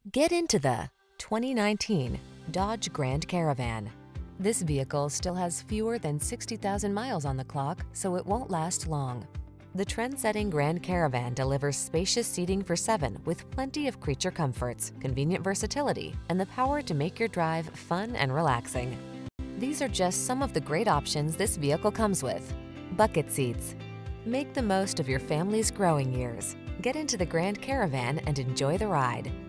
Get into the 2019 Dodge Grand Caravan. This vehicle still has fewer than 60,000 miles on the clock, so it won't last long. The trend-setting Grand Caravan delivers spacious seating for 7 with plenty of creature comforts, convenient versatility, and the power to make your drive fun and relaxing. These are just some of the great options this vehicle comes with: bucket seats. Make the most of your family's growing years. Get into the Grand Caravan and enjoy the ride.